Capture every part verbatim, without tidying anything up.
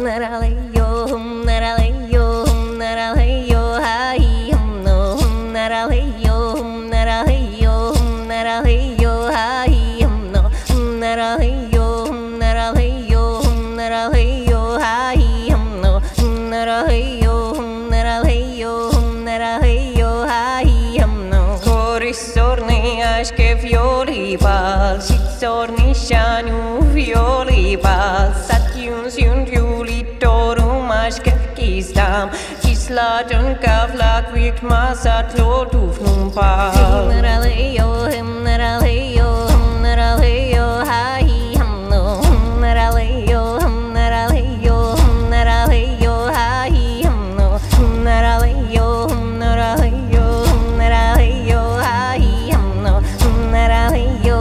Sorni shanu violi bal satyun syun violi torum maa kistam kisladun kavlak vikt masat lotuf numpal naraleyo him naraleyo him naraleyo hai hum no naraleyo hum naraleyo hum naraleyo hai hum no naraleyo hum naraleyo hum naraleyo hai hum no naraleyo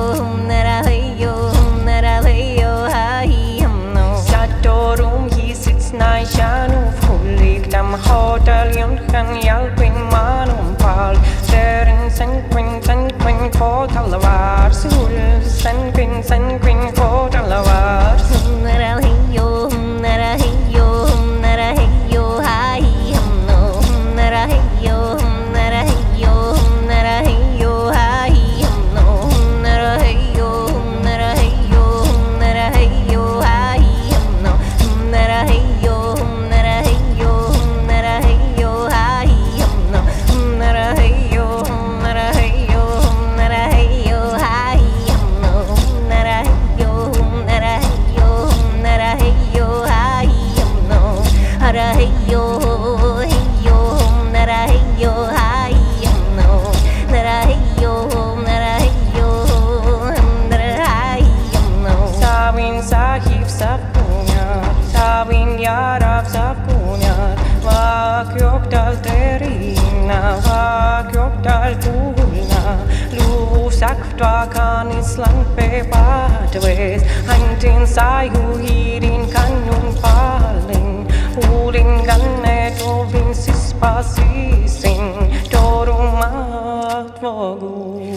Hotel yon kan hjälpin manom pal Dören sen quinn sen quinn på talavar Sol sen quinn sen quinn på talavar Nara heyo nara heyo nara heyo hai hum no nara heyo nara heyo nara heyo hai hum no nara heyo nara heyo nara heyo hai hum no nara heyo Saktuakan Island pe pathways Hantin sayu hirin kanun paling Urin ganne tovin sispasi sing Torum Maa